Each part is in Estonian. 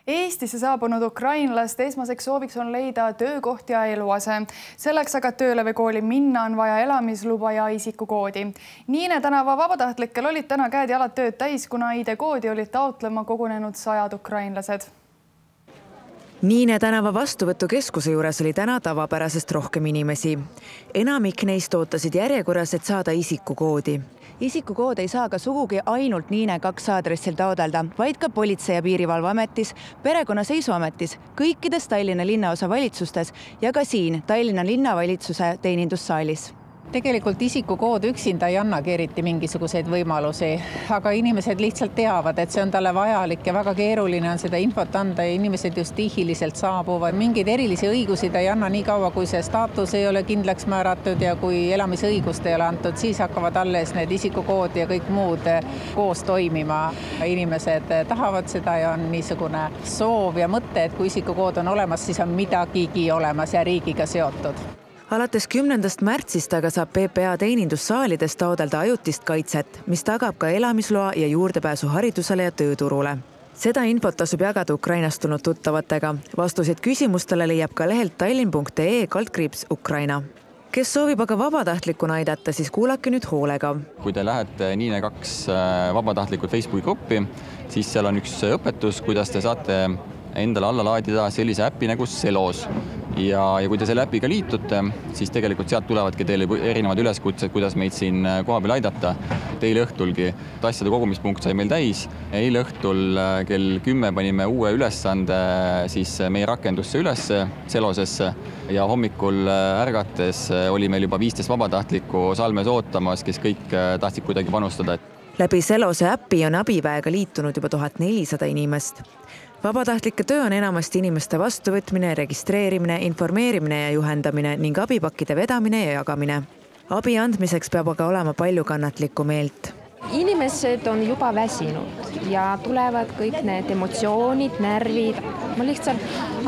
Eestisse saabunud ukrainlaste esmaseks sooviks on leida töökoht ja eluase. Selleks aga tööle või kooli minna on vaja elamisluba ja isikukoodi. Niine tänava vabatahtlikel olid täna käed jalad tööd täis, kuna ID-koodi olid taotlema kogunenud 100 ukrainlased. Niine tänava vastuvõtukeskuse juures oli täna tavapärasest rohkem inimesi. Enamik neist ootasid järjekorras, et saada isikukoodi. Isikukood ei saa ka sugugi ainult Niine 2 aadressil taodelda, vaid ka Politsei- ja Piirivalveametis, Perekonnaseisuametis, kõikides Tallinna linnaosa valitsustes ja ka siin Tallinna linnavalitsuse teenindussaalis. Tegelikult isikukood üksinda ei annagi eriti mingisuguseid võimalusi, aga inimesed lihtsalt teavad, et see on talle vajalik ja väga keeruline on seda infot anda ja inimesed just tihiliselt saabuvad. Mingeid erilisi õigusi ta ei anna nii kaua, kui see staatus ei ole kindlaks määratud ja kui elamisõigust ei ole antud, siis hakkavad alles need isikukood ja kõik muud koos toimima. Inimesed tahavad seda ja on niisugune soov ja mõte, et kui isikukood on olemas, siis on midagigi olemas ja riigiga seotud. Alates 10. märtsist aga saab PPA teenindussaalides taodelda ajutist kaitset, mis tagab ka elamisloa ja juurdepääsu haridusele ja tööturule. Seda infot tasub jagada Ukrainast tulnud tuttavatega. Vastuseid küsimustele leiab ka lehelt tallinn.ee/Ukraina. Kes soovib aga vabatahtlikuna aidata, siis kuulake nüüd hoolega. Kui te lähete Niine 2 vabatahtlikult Facebooki gruppi, siis seal on üks õpetus, kuidas te saate endale alla laadida sellise äppi nagu Selos. Ja kui te selle äpiga liitute, siis tegelikult sealt tulevadki teile erinevad üleskutsed, kuidas meid siin koha peal aidata. Teile õhtulgi tasside kogumispunkt sai meil täis. Eile õhtul kell 10 panime uue ülesande siis meie rakendusse ülesse, Selosesse ja hommikul ärgates oli meil juba 15 vabatahtlikku Salmes ootamas, kes kõik tahtsid kuidagi panustada. Läbi Selose äppi on abiväega liitunud juba 1400 inimest. Vabatahtlike töö on enamasti inimeste vastuvõtmine, registreerimine, informeerimine ja juhendamine ning abipakkide vedamine ja jagamine. Abi andmiseks peab aga olema palju kannatlikku meelt. Inimesed on juba väsinud ja tulevad kõik need emotsioonid, närvid. Ma lihtsalt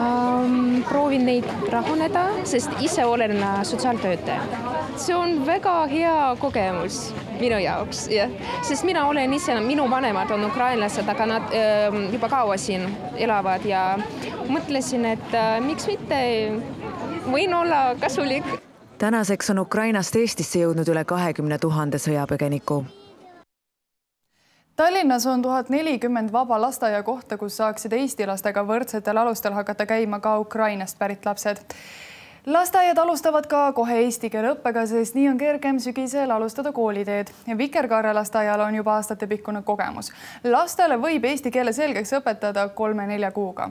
proovin neid rahuneda, sest ise olen sotsiaaltöötaja. See on väga hea kogemus minu jaoks, sest mina olen ise, minu vanemad on ukrainlased, aga nad juba kaua siin elavad ja mõtlesin, et miks mitte võin olla kasulik. Tänaseks on Ukrainast Eestisse jõudnud üle 20 000 sõjapõgeniku. Tallinnas on 1040 vaba lasteaia kohta, kus saaksid Eesti lastega võrdsetel alustel hakata käima ka Ukrainast pärit lapsed. Lasteaiad alustavad ka kohe eesti keele õppega, sest nii on kergem sügisel alustada kooliteed. Vikerkaare lasteaial on juba aastatepikkune kogemus. Lastele võib eesti keele selgeks õpetada 3-4 kuuga.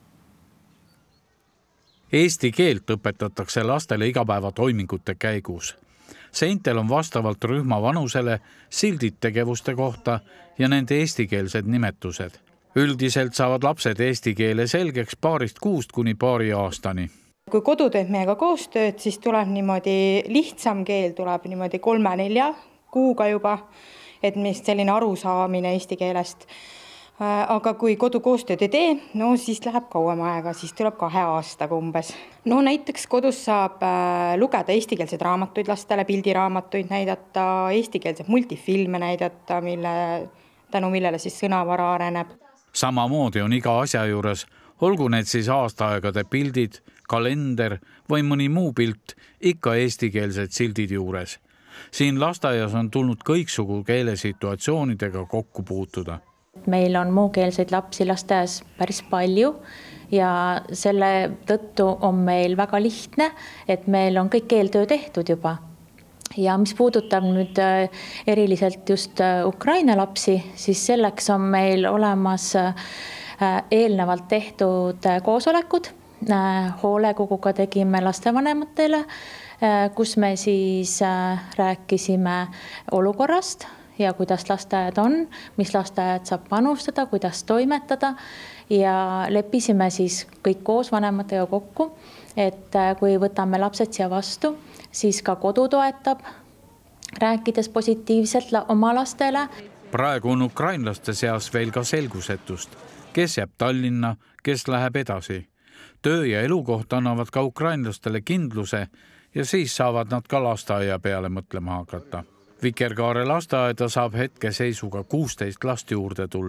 Eesti keelt õpetatakse lastele igapäevatoimingute käigus. Seintel on vastavalt rühma vanusele sildid tegevuste kohta ja nende eestikeelsed nimetused. Üldiselt saavad lapsed eesti keele selgeks paarist kuust kuni paari aastani. Kui kodu teeb meiega koostööd, siis tuleb niimoodi lihtsam keel, tuleb niimoodi 3-4 kuuga juba, et mis selline arusaamine eesti keelest. Aga kui kodu koostööd ei tee, siis läheb kauem aega, siis tuleb 2 aastaga umbes. Näiteks kodus saab lugeda eestikeelseid raamatuid lastele, pildiraamatuid näidata, eestikeelseid multifilme näidata, tänu millele siis sõnavara areneb. Samamoodi on iga asja juures, olgu need siis aastaaegade pildid, kalender või mõni muu pilt, ikka eestikeelsed sildid juures. Siin lasteaias on tulnud kõiksugu keelesituatsioonidega kokku puutuda. Meil on muukeelseid lapsi lasteaias päris palju ja selle tõttu on meil väga lihtne, et meil on kõik keeltöö tehtud juba. Ja mis puudutab nüüd eriliselt just Ukraina lapsi, siis selleks on meil olemas eelnevalt tehtud koosolekud. Hoolekoguga tegime lastevanematele, kus me siis rääkisime olukorrast ja kuidas lasteaiad on, mis lasteaiad saab panustada, kuidas toimetada ja leppisime siis kõik koos vanematega kokku, et kui võtame lapsed siia vastu, siis ka kodu toetab, rääkides positiivselt oma lastele. Praegu on ukrainlaste seas veel ka selgusetust, kes jääb Tallinna, kes läheb edasi. Töö ja elukoht annavad ka ukrainlastele kindluse ja siis saavad nad ka lasteaia peale mõtlema hakata. Vikerkaare lasteaeda saab hetke seisuga 16 last juurde tulla.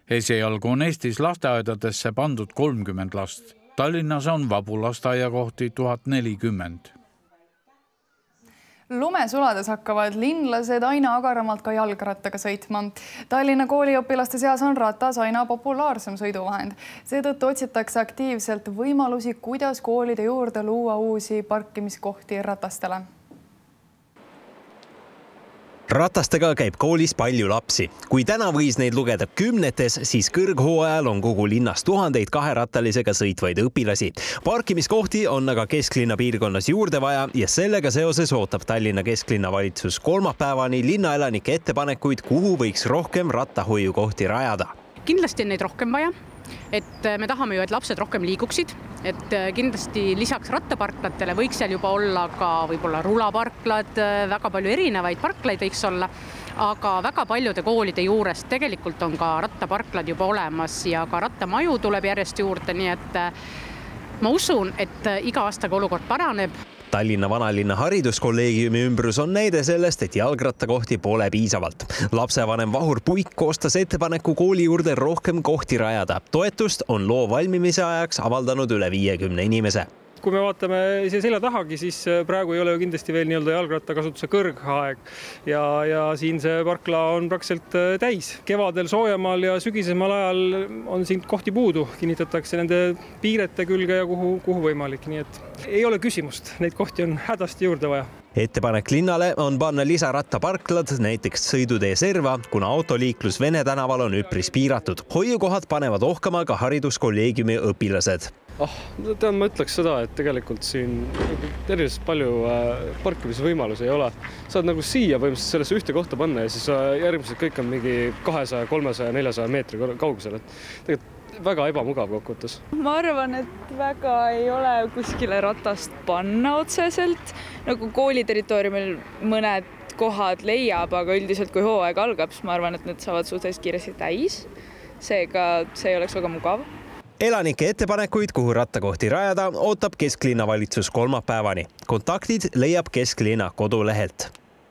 Esialgu on Eestis lasteaedadesse pandud 30 last. Tallinnas on vabu lasteaiakohti 1040. Lumesulades hakkavad linlased aina agaramalt ka jalgrattaga sõitma. Tallinna kooliõpilaste seas on ratas aina populaarsem sõiduvahend. Seetõttu otsitakse aktiivselt võimalusi, kuidas koolide juurde luua uusi parkimiskohti ratastele. Ratastega käib koolis palju lapsi. Kui täna võis neid lugeda kümnetes, siis kõrghooajal on kogu linnas tuhandeid kaherattalisega sõitvaid õpilasi. Parkimiskohti on aga kesklinna piirkonnas juurde vaja ja sellega seoses ootab Tallinna kesklinna valitsus kolmapäevani linnaelanike ettepanekuid, kuhu võiks rohkem rattahoiukohti rajada. Kindlasti on neid rohkem vaja, et me tahame ju, et lapsed rohkem liiguksid, et kindlasti lisaks rattaparklatele võiks seal juba olla ka võib-olla rulaparklad, väga palju erinevaid parklaid võiks olla, aga väga paljude koolide juures tegelikult on ka rattaparklad juba olemas ja ka rattamaju tuleb järjest juurde, nii et ma usun, et iga aastaga olukord paraneb. Tallinna vanalinna hariduskolleegiumi ümbrus on näide sellest, et jalgrattakohti pole piisavalt. Lapsevanem Vahur Puik koostas ettepaneku kooli juurde rohkem kohti rajada. Toetust on loo valmimise ajaks avaldanud üle 50 inimese. Kui me vaatame selja tahagi, siis praegu ei ole ju kindlasti veel jalgrattakasutuse kõrgaeg ja siin see parkla on praktiliselt täis. Kevadel soojamaal ja sügisemal ajal on siin kohti puudu, kinnitatakse nende piirete külge ja kuhu võimalik, nii et ei ole küsimust, neid kohti on hädasti juurde vaja. Ettepanek linnale on panna lisarattaparklad näiteks sõidutee serva, kuna autoliiklus Vene tänaval on üpris piiratud. Hoiukohad panevad ohkama ka hariduskolleegiumi õpilased. Ma ütleks seda, et tegelikult siin tervist palju parkimisvõimalusi ei ole. Saad nagu siia põhimõtteliselt sellesse ühte kohta panna ja siis järgmised kõik on mingi 200, 300, 400 meetri kaugusel. Tegelikult väga ebamugav kokkuvõttes. Ma arvan, et väga ei ole kuskile ratast panna otseselt. Nagu kooli territooriumil mõned kohad leiab, aga üldiselt kui hooaeg algab, siis ma arvan, et need saavad suhteliselt kiiresti täis. Seega see ei oleks väga mugav. Elanike ettepanekuid, kuhu rattakohti rajada, ootab kesklinna valitsus kolmapäevani. Kontaktid leiab kesklinna kodulehelt.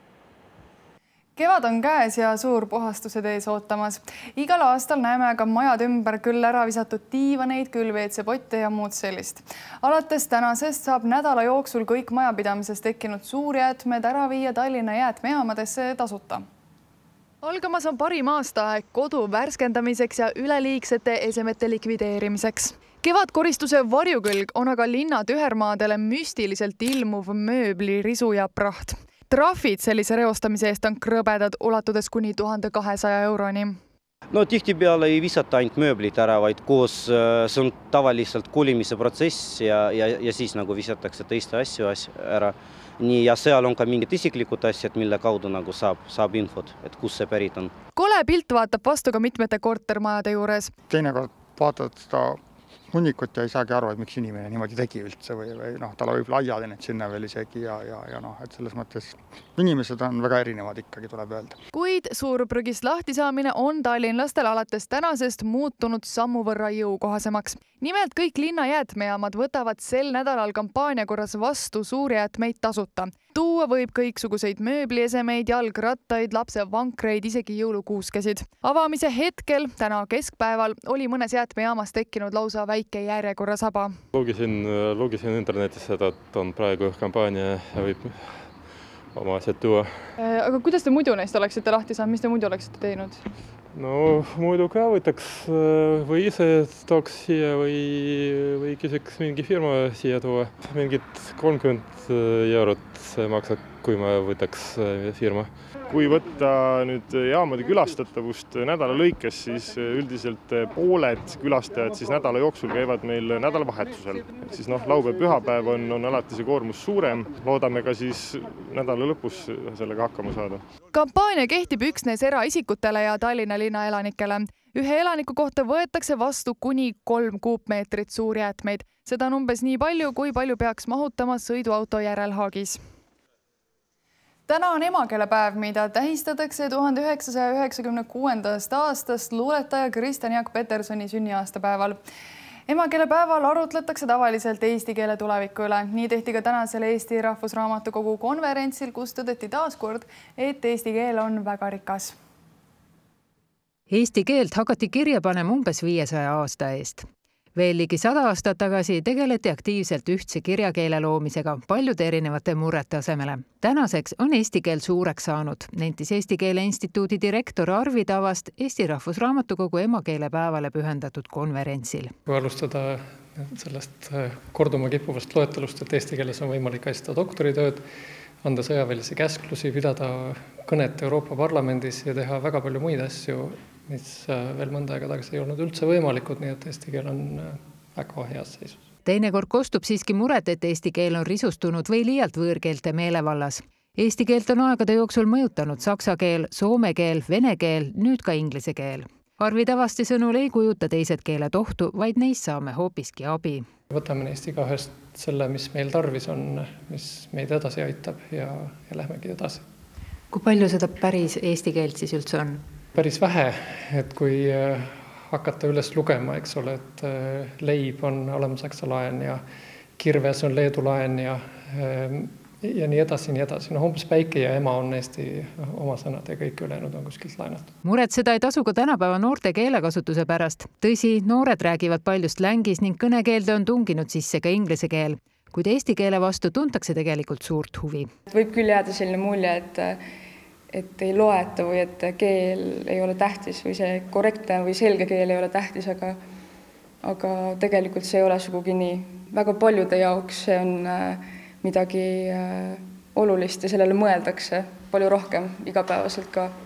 Kevad on käes ja suur puhastused ees ootamas. Igal aastal näeme aga majad ümber küll ära visatud diivaneid, küll WC-potte ja muud sellist. Alates tänasest saab nädala jooksul kõik majapidamises tekkinud suurjäätmed ära viia Tallinna jäätmejaamadesse tasuta. Algamas on parim aastaaeg kodu värskendamiseks ja üleliigsete esemete likvideerimiseks. Kevadkoristuse varjukülg on aga linna tühermaadele müstiliselt ilmuv mööbli, risu ja praht. Trahvid sellise reostamise eest on krõbedad, ulatudes kuni 1200 euroni. No tihtipeale ei visata ainult mööblit ära, vaid koos see on tavaliselt kolimise protsess ja siis nagu visatakse teiste asju ära. Nii, ja seal on ka mingid isiklikud asjad, mille kaudu nagu saab infot, et kus see pärit on. Kole pilt vaatab vastu ka mitmete kortermajade juures. Teinekord vaatad seda hunnikut ja ei saagi aru, et miks inimene niimoodi tegi üldse või tal võib laiali need sinna veel isegi ja et selles mõttes inimesed on väga erinevad ikkagi, tuleb öelda. Kuid suurprügist lahtisaamine on tallinlastel alates tänasest muutunud sammu võrra jõukohasemaks. Nimelt kõik linna jäätmejaamad võtavad sel nädalal kampaania korras vastu suurjäätmeid tasuta. Tuua võib kõiksuguseid mööbliesemeid, jalgrattaid, lapsevankreid, isegi jõulukuuskesid. Avamise hetkel, täna keskpäeval, oli mõnes jäätmejaamas tekkinud lausa väike järjekorrasaba. Lugesin internetis seda, et on praegu kampaania ja võib oma asjad tuua. Aga kuidas te muidu neist oleksite lahti saanud? Mis te muidu oleksite teinud? No muidu ka võtaks või ise tooks siia või küsiks mingi firma siia tuua. Mingid 30 eurot maksab, kui ma võtaks firma. Kui võtta nüüd jaamade külastatavust nädala lõikes, siis üldiselt pooled külastajad siis nädala jooksul käivad meil nädalavahetusel. Siis laupäev, pühapäev on alati see koormus suurem. Loodame ka siis nädala lõpus sellega hakkama saada. Kampaania kehtib üksnes eraisikutele ja Tallinna linna elanikele. Ühe elaniku kohta võetakse vastu kuni 3 kuupmeetrit suurjäätmeid. Seda on umbes nii palju, kui palju peaks mahutama sõiduauto järelhaagis. Täna on emakeelepäev, mida tähistatakse 1996. aastast luuletaja Kristjan Jaak Petersoni sünniaastapäeval. Emakeelepäeval arutletakse tavaliselt eesti keele tuleviku üle. Nii tehti ka tänasel Eesti Rahvusraamatukogu konverentsil, kus tõdeti taaskord, et eesti keel on väga rikas. Eesti keelt hakati kirja panema umbes 500 aasta eest. Veel ligi 100 aastat tagasi tegeleti aktiivselt ühtse kirjakeele loomisega paljude erinevate murrete asemele. Tänaseks on eesti keel suureks saanud, nentis Eesti Keele Instituudi direktor Arvi Tavast Eesti Rahvusraamatukogu emakeelepäevale pühendatud konverentsil. Kui alustada sellest korduma kippuvast loetelust, et eesti keeles on võimalik kaitsta doktoritööd, anda sõjaväelisi käsklusi, pidada kõnet Euroopa Parlamendis ja teha väga palju muid asju, mis veel mõnda aega tagasi ei olnud üldse võimalikud, nii et eesti keel on väga heas seisus. Teinekord kostub siiski muret, et eesti keel on risustunud või liialt võõrkeelte meelevallas. Eesti keelt on aegade jooksul mõjutanud saksa keel, soome keel, vene keel, nüüd ka inglise keel. Arvi Tavasti sõnul ei kujuta teised keeled ohtu, vaid neist saame hoopiski abi. Võtame neist igaühest selle, mis meil tarvis on, mis meid edasi aitab ja lähmegi edasi. Kui palju seda päris eesti keelt siis üldse on? Päris vähe, et kui hakata üles lugema, eks ole, et leib on alemsaksa laen ja kirves on leedu laen ja nii edasi, nii edasi. No umbes päike ja ema on Eesti oma sõnad ja kõik ülejäänud on kuskilt laenatud. Muret seda ei tasu ka tänapäeva noorte keelekasutuse pärast. Tõsi, noored räägivad paljust längis ning kõnekeelde on tunginud sisse ka inglise keel, kuid eesti keele vastu tuntakse tegelikult suurt huvi. Võib küll jääda selline mulje, et ei loeta või et keel ei ole tähtis või see korrektne või selge keel ei ole tähtis, aga tegelikult see ei ole sugugi nii. Väga paljude jaoks see on midagi olulist ja sellele mõeldakse palju rohkem igapäevaselt ka.